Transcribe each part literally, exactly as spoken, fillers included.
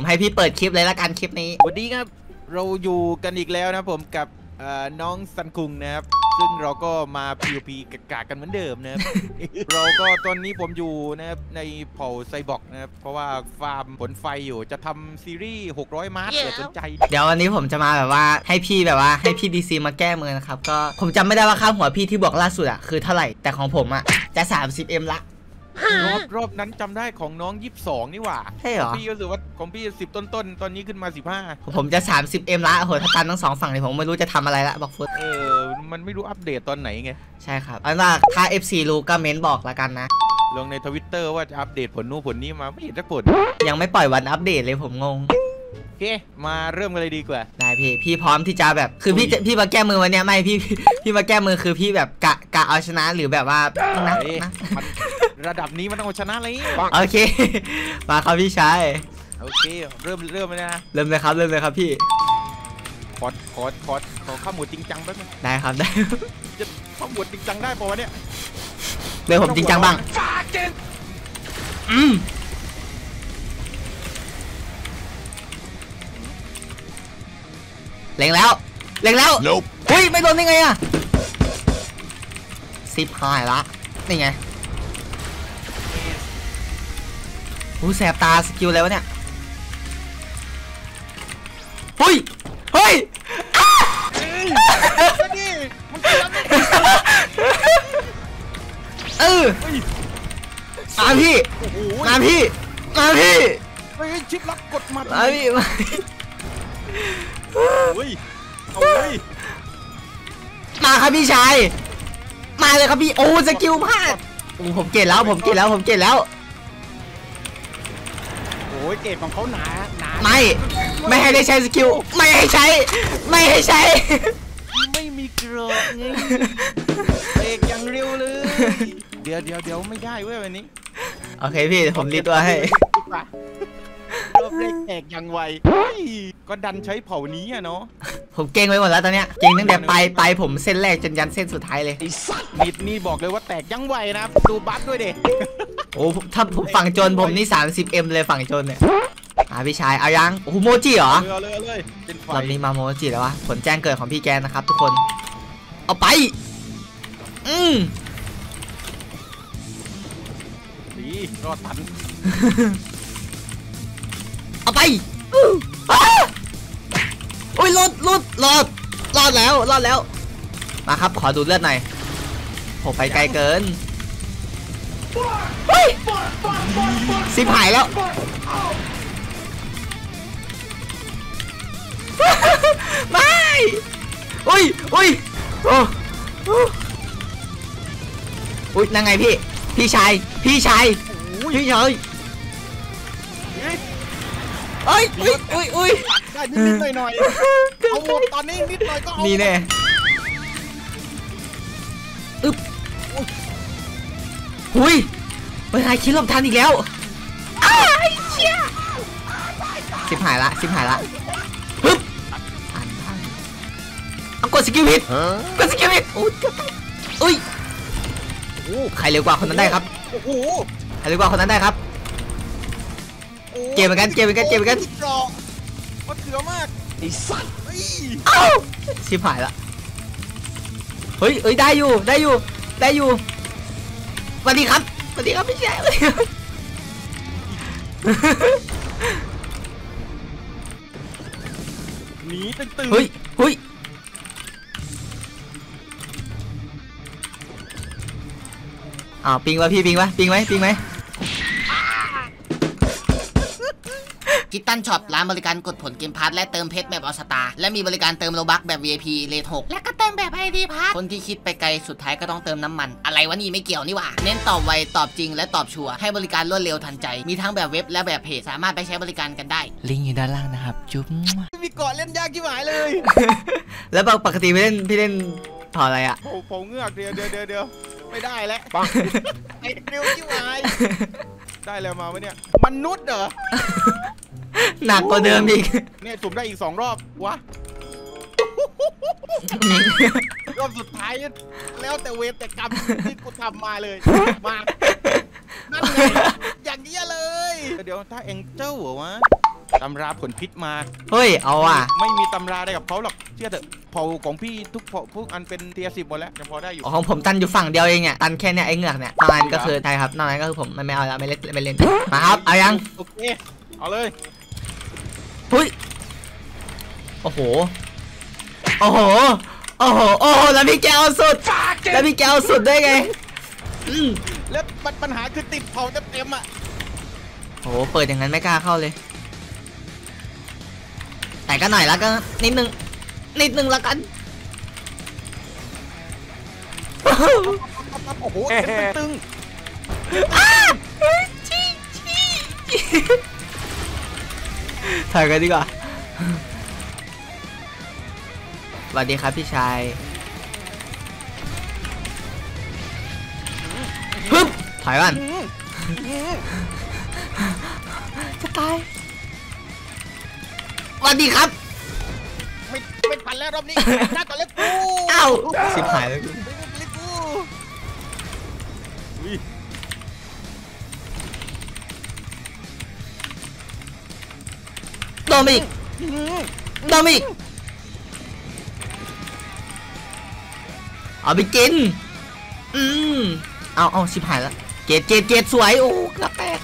ผมให้พี่เปิดคลิปเลยละกันคลิปนี้สวัสดีครับเราอยู่กันอีกแล้วนะผมกับน้องซันคุงนะครับซึ่งเราก็มา พี วี พี กากกันเหมือนเดิมนะครับ เราก็ตอนนี้ผมอยู่นะครับในเผ่าไซบอร์กนะครับเพราะว่าฟาร์มผลไฟอยู่จะทำซีรีส์หกร้อยมาร์ทเผื่อสนใจเดี๋ยววันนี้ผมจะมาแบบว่าให้พี่แบบว่าให้พี่ดีซีมาแก้มือนะครับก็ผมจำไม่ได้ว่าค่าหัวพี่ที่บอกล่าสุดอะคือเท่าไหร่แต่ของผมอะจะ สามสิบเอ็ม ละรอบรอบนั้นจำได้ของน้องยี่สิบสองนี่หว่าใช่เหรอพี่รู้สึกว่าของพี่สิบต้นต้นตอนนี้ขึ้นมาสิบห้าผมจะ สามสิบเอ็ม ละโหถ้าตันทั้งสองฝั่งเลยผมไม่รู้จะทำอะไรละบอกฟุตเออมันไม่รู้อัปเดตตอนไหนไงใช่ครับอันว่าถ้า เอฟ ซี รู้ก็เม้นบอกละกันนะลงในทวิตเตอร์ว่าจะอัปเดตผลนู้นผลนี้มาไม่เห็นสักผลยังไม่ปล่อยวันอัปเดตเลยผมงงโอเคมาเริ่มกันเลยดีกว่าได้พี่พี่พร้อมที่จะแบบคือพี่พี่มาแก้มือวันนี้ไม่พี่พี่มาแก้มือคือพี่แบบกะกะเอาชนะหรือแบบว่านะนะระดับนี้มันต้องเอาชนะเลยโอเคมาครับพี่ชายโอเคเริ่มเริ่มเลยนะเริ่มเลยครับเริ่มเลยครับพี่ขอขอขอขอข้าหมวดจริงจังแป๊บนึงได้ครับได้จะข้าหมวดจริงจังได้ป่าวะเนี่ยเดี๋ยวผมจริงจังบ้างอืมเล็งแล้วเล็งแล้วเฮ้ยไม่โดนได้ไงอะสิบหายละนี่ไงหูแสบตาสกิลแล้วเนี่ยเฮ้ยเฮ้ยเออมาพี่มาพี่มาพี่เฮ้ยชิปลักกดมามาพี่มาเฮ้ยเอาเลยมาครับพี่ชายมาเลยครับพี่โอ้สกิลพลาดผมเกลียดแล้วผมเกลียดแล้วผมเกลียดแล้วโอ้ยเกลียดของเขาหนาหนาไม่ไม่ให้ได้ใช้สกิลไม่ให้ใช้ไม่ให้ใช้ไม่มีเกลือไงเอกอย่างเร็วเลยเดี๋ยวเดี๋ยวเดี๋ยวไม่ได้เว้ยวันนี้โอเคพี่ผมรีตัวให้รอบเล็กแตกยังไวก็ดันใช้เผ่านี้อะเนาะผมเก่งไว้หมดแล้วตอนเนี้ยเก่งตั้งแต่ปลายปลายผมเส้นแรกจนยันเส้นสุดท้ายเลยนิดนี่บอกเลยว่าแตกยังไวนะดูบัฟด้วยเด็กโอ้ถ้าผมฝั่งโจนผมนี่ สามสิบเอ็ม เลยฝั่งโจนเนี่ยอ่าพี่ชายเอายังโอ้โหโมจิเหรอเลยเลยรอบนี้มาโมจิแล้ววะผลแจ้งเกิดของพี่แกนะครับทุกคนเอาไปอืมดีรอดทันเอาไปโอ้ยรอดรอดรอดรอดแล้วรอดแล้วมาครับขอดูเลือดหน่อยผมไปไกลเกินเฮ้ยสิบหายแล้วไม่อุ้ยอุ้ยโอ้อุ้ยนั่งไงพี่พี่ชายพี่ชายพี่ชายเอ้ยอุ้ยอุ้ยอุ้ยได้นิดหน่อยหน่อยเอาหมดตอนนี้นิดหน่อยก็เอานี่แน่อึ๊บอุ้ยเวลาคิดลบทันอีกแล้วอ้ายเชี่ยสิบหายละสิบหายละปึ๊บทันทันเอากดสกิลผิดกดสกิลผิดโอ้ยอุ้ยใครเร็วกว่าคนนั้นได้ครับโอ้โหใครเร็วกว่าคนนั้นได้ครับเกมเหมือนกันเกมเหมือนกันเกมเหมือนกันมันเถื่อมากไอ้สัตว์เอ้าชิบหายละเฮ้ยเอ้ยได้อยู่ได้อยู่ได้อยู่สวัสดีครับสวัสดีครับพี่ชายหนีตึ้งตึ้งเฮ้ยเฮ้ยอ้าวปิงวะพี่ปิงวะปิงไหมปิงไหมคิตตันช็อปร้านบริการกดผลเกมพาร์ทและเติมเพชรแบบออสตาและมีบริการเติมโลบัคแบบ วี ไอ พี เลทหกและก็เติมแบบ ไอ ดี พาร์ทคนที่คิดไปไกลสุดท้ายก็ต้องเติมน้ำมันอะไรวะนี่ไม่เกี่ยวนี่หว่าเน้นตอบไวตอบจริงและตอบชัวร์ให้บริการรวดเร็วทันใจมีทั้งแบบเว็บและแบบเพจสามารถไปใช้บริการกันได้ลิงก์อยู่ด้านล่างนะครับจุ๊บมีเกาะเล่นยากที่หมายเลยแล้วปกติพี่เล่นพี่เล่นถอดอะไรอะโอ้โหเงือกเดียวเดียวเดียวเดียวไม่ได้แล้วไอ้เร็วที่หมายได้แล้วมาวะเนี่ยมนุษย์เหรอหนักกว่าเดิมอีกเนี่ยสุ่มได้อีกสองรอบวะรอบสุดท้ายแล้วแต่เวทแต่กรรมที่กูทำมาเลยมานั่นไงอย่างนี้เลยเดี๋ยวถ้าเอ็งเจ้าเหรอวะตำราผลพิษมาเฮ้ยเอาอ่ะไม่มีตำราได้กับเขาหรอกเชื่อเถอะเผ่าของพี่ทุกเผ่าทุกอันเป็นเทียสิบหมดแล้วยังพอได้อยู่ของผมตันอยู่ฝั่งเดียวเองเนี่ยตันแค่เนี่ยไอ้เหงือกเนี่ยนอกนั้นก็คือใช่ครับนอกนั้นก็คือผมไม่เอาแล้วไม่เล่นไม่เล่นมาครับเอายังโอเคเอาเลยเฮ้ยโอ้โหโอ้โหโอ้โหโอ้โหแล้วพี่แกเอาสุดแล้วพี่แกเอาสุดได้ไงอืมแล้วปัญหาคือติดเผาเต็มๆอ่ะโอ้โหเปิดอย่างนั้นไม่กล้าเข้าเลยแต่ก็หน่อยแล้วก็นิดนึงนิดนึงแล้วกันโอ้โหตึงถ่ายกันดีกว่าสวัสดีครับพี่ชายฮึบถอยก่อนจะตายสวัสดีครับไม่ไม่ทันแล้วรอบนี้หน้าก่อนเล็กกูอ้าวชิบหายแล้วกูเล็กกูโดนอีกโดนอีกเอาไปกินอืมเอาเอาชิบหายแล้วเกตเกตเกตสวยโอ้กระแตก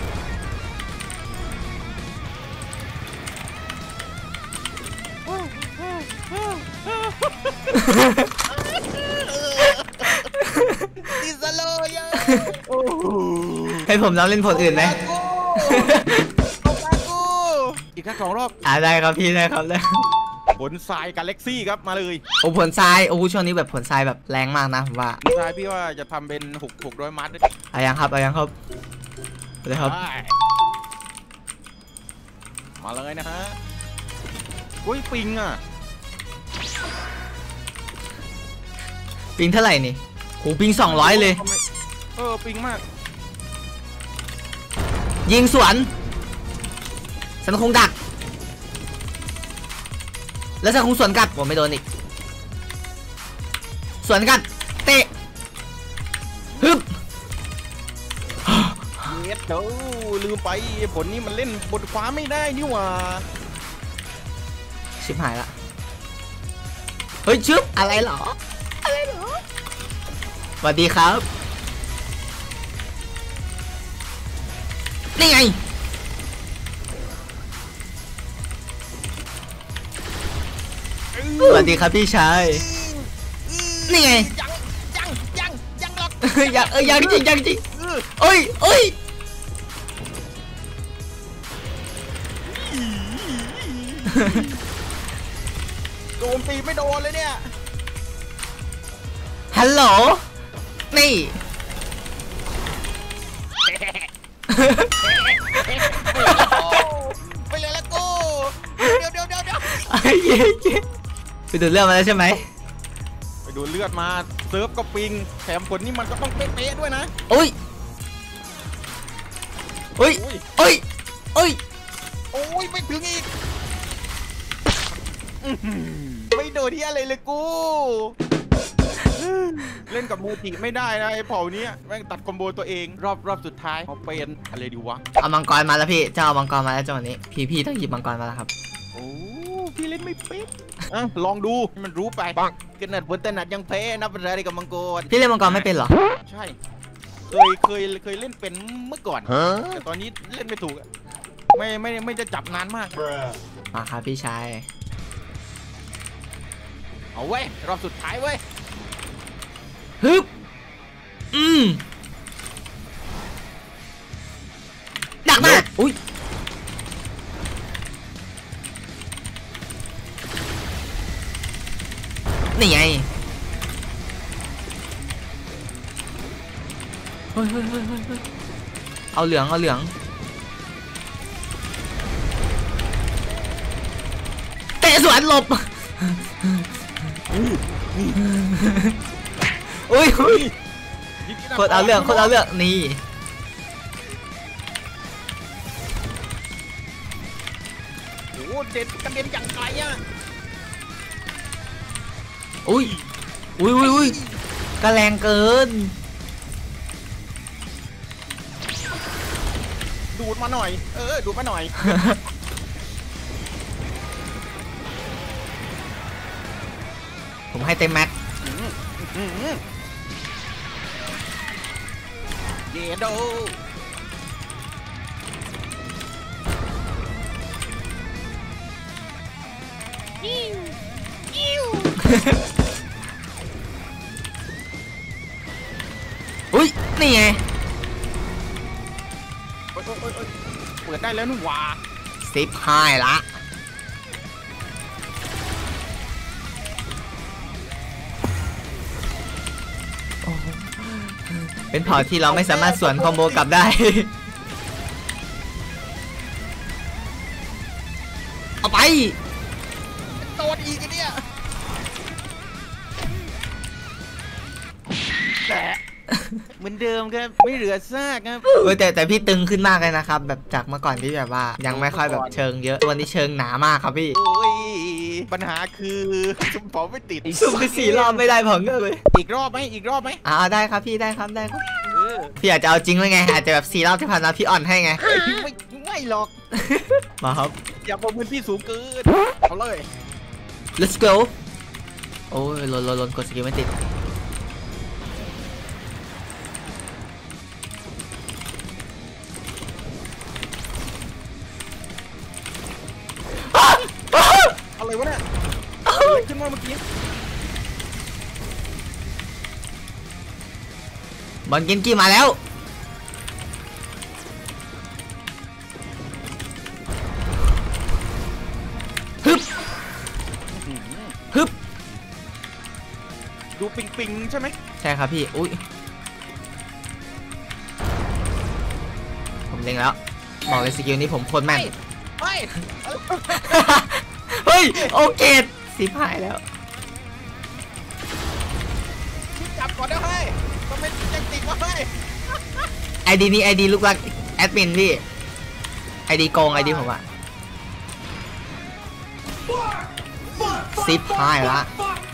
ดิสโลยให้ผมลองเล่นผลอื่นไหมอีกแค่สองรอบอ่าได้ครับพี่ได้ครับได้ผลทรายกาแล็กซี่ครับมาเลยโอ้ผลทรายโอ้ช่วงนี้แบบผลทรายแบบแรงมากนะผมว่าทรายพี่ว่าจะทำเป็นหกหกร้อยมัดอะไรยังครับอะไรยังครับเลยครับมาเลยนะฮะอุ้ยปิงอ่ะปิงเท่าไหร่นี่โหปิงสองร้อยเลยเออปิงมากยิงสวนฉันคงดักแล้วฉันคงสวนกลับผมไม่โดนอีกสวนกลับเตะฮึบเน็ตเดี๋ยวลืมไปผลนี้มันเล่นบนฟ้าไม่ได้นี่หว่าชิบหายละเฮ้ยชึบอะไรหรออะไรหรอสวัสดีครับนี่ไงสวัสดีครับพี่ชายนี่ไงยังยังยังยังหรอกยังเออยังจริงยังจริงโอ้ยโอ้ยโดนตีไม่โดนเลยเนี่ยฮัลโหลนี่ไปเลยละกูเดี๋ยวเดี๋ยวเดี๋ยวเดี๋ยวเย้เย้ไปดูเลือดมาแล้วใช่ไหมไปดูเลือดมาเซิร์ฟก็ปิงแถมผลนี่มันก็ต้องเป๊ะๆด้วยนะโอ้ยโอ้ยโอ้ยโอ้ยโอ้ยไม่ถึงอีกไม่โดนที่อะไรเลยกูเล่นกับมูจิไม่ได้นะไอ้เผ่านี้แม่งตัดคอมโบตัวเองรอบรอบสุดท้ายเขาเป็นอะไรดีวะเอามังกรมาแล้วพี่เจ้าเอามังกรมาแล้วจังหวะนี้พี่พี่ต้องหยิบมังกรมาแล้วครับโอ้พี่เล่นไม่เป็นอ่ะลองดูมันรู้ไปขนาดบนแต่หนัดยังแพ้นับเป็นอะไรกับมังกรพี่เล่นมังกรไม่เป็นเหรอใช่เคยเคยเคยเล่นเป็นเมื่อก่อนแต่ตอนนี้เล่นไม่ถูกไม่ไม่ไม่จะจับนานมากมาครับพี่ชายเอาเว้ยรอบสุดท้ายเว้ยฮึบอืมดักมาอุ้ยนี่ไงเฮ้ยเฮ้ยเฮ้ยเฮ้ยเอาเหลืองเอาเหลืองเตะสวนหลบอุ้ยอุ้ยคนเอาเรื่องคนเอาเรื่องนี่โอ้เด็ดกระเด็นอย่างไกลอ่ะอุ้ยอุ้ยอุ้ยอุ้ยกระแรงเกินดูดมาหน่อยเออดูดมาหน่อยผมให้เต็มแม็กเยโดอุ้ยนี่ไงโอ๊ยโอ๊ยโอ๊ยโอ๊ยเปิดได้แล้วนี่หว่าสิบห้าละโอ้โหเป็นเผ่าที่เราไม่สามารถสวนคอมโบกลับได้ เอาไปโดนอีกไอ้เนี่ยแต่เหมือนเดิมครับไม่เหลือซากครับเออแต่แต่พี่ตึงขึ้นมากเลยนะครับแบบจากเมื่อก่อนที่แบบว่ายังไม่ค่อยแบบเชิงเยอะวันนี้เชิงหนามากครับพี่โอ้ยปัญหาคือจุ่มเผาไม่ติดสุ่มไปสี่รอบไม่ได้ผงเลยอีกรอบไหมอีกรอบไหมอ่าได้ครับพี่ได้ครับได้ครับเออพี่อาจจะเอาจริงไว้ไงอาจจะแบบสี่รอบที่ผ่านมาพี่อ่อนให้ไงไม่ไม่หรอกมาครับอย่าประเมินพี่สูงเกินเอาเลย let's go โอ้ยลนลนลนกดสกิลไม่ติดอะไรวะเนี่ยอะไรขึ้นมาเมื่อกี้บอลเกนกี้มาแล้วฮึบฮึบดูปิงปิงใช่ไหมใช่ครับพี่อุ้ยผมเล็งแล้วบอกเลยสกิลนี้ผมโคตรแม่นเฮ้ยเฮ้ยโอเคสิบหายแล้วจับก่อนนะเฮ้ยทำไมยังติดวะเฮ้ยไอดีนี้ไอดีลูกรักแอดมินพี่ไอดีโกงไอดีผมอะสิบหายละ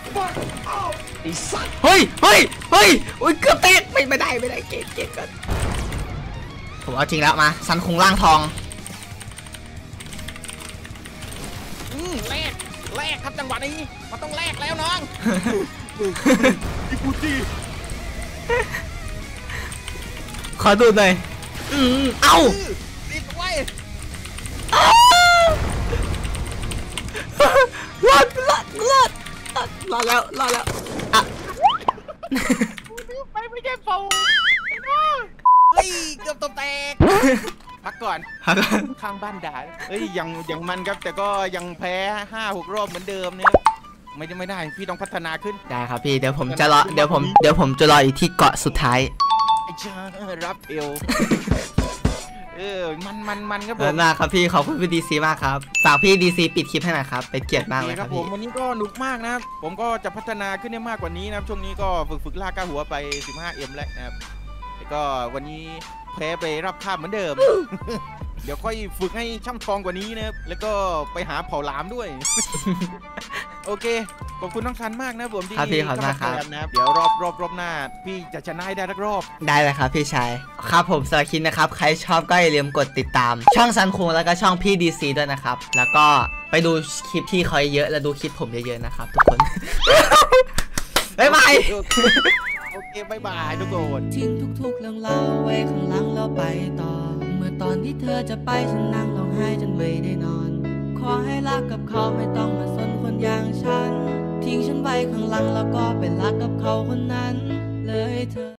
เฮ้ยเฮ้ยเฮ้ยอุ้ยเกือบเตะไม่ไม่ได้ไม่ได้เก่งเก่งกันผมเอาจริงแล้วมาซันคงล่างทองอืมแลกแลกครับจังหวะนี้มันต้องแลกแล้วน้องอีปูจีขอดูหน่อยอืมเอ้าติดไว้รอดรอดรอดรอดแล้วรอดแล้วอ่ะไปไม่ใช่โฟไอ้น้องเฮ้ยเกือบตบแตกพักก่อนข้างบ้านด่าเฮ้ยยังยังมันครับแต่ก็ยังแพ้ห้าหกรอบเหมือนเดิมเนี่ยไม่ได้ไม่ได้พี่ต้องพัฒนาขึ้นได้ครับพี่เดี๋ยวผมจะรอเดี๋ยวผมเดี๋ยวผมจะรออยู่ที่เกาะสุดท้ายไอ้ชารับเอวเออมันมันมันครับขผอบคุมณมากครับพี่ขอบคุณพี่ดีซีมากครับฝากพี่ดีซีปิดคลิปให้หน่อยครับเป็นเกียรติมากเลยครับผพี่มวันนี้ก็หนุกมากนะครับผมก็จะพัฒนาขึ้นได้มากกว่านี้นะครับช่วงนี้ก็ฝึกฝึกลากก้าหัวไป สิบห้าเอ็ม แล้วนะครับแล้วก็วันนี้แพ้ไปรับคาบเหมือนเดิม เดี๋ยวค่อยฝึกให้ช่ำชองกว่านี้นะครับแล้วก็ไปหาเผาหลามด้วย โอเคขอบคุณน้องซันมากนะผมที่ครับพี่ขอบคุณมากครับเข้ามาแทนนะครับเดี๋ยวรอบรอบรอบหน้าพี่จะชนะให้ได้สักรอบได้เลยครับพี่ชายครับผมสำหรับคลิปนะครับใครชอบก็อย่าลืมกดติดตาม ช่องซันคุงแล้วก็ช่องพี่ดีซีด้วยนะครับแล้วก็ไปดูคลิปที่เขาเยอะและดูคลิปผมเยอะๆนะครับทุกคน บ๊ายบายโอเคบายบายทุกคนทิ้งทุกๆเรื่องราวไว้ข้างหลังแล้วไปต่อ เมื่อตอนที่เธอจะไปฉันนั่งร้องไห้จนไม่ได้นอน ขอให้รักกับเขาไม่ต้องมาสนคนอย่างฉัน ทิ้งฉันไว้ข้างหลังแล้วก็ไปรักกับเขาคนนั้นเลยเธอ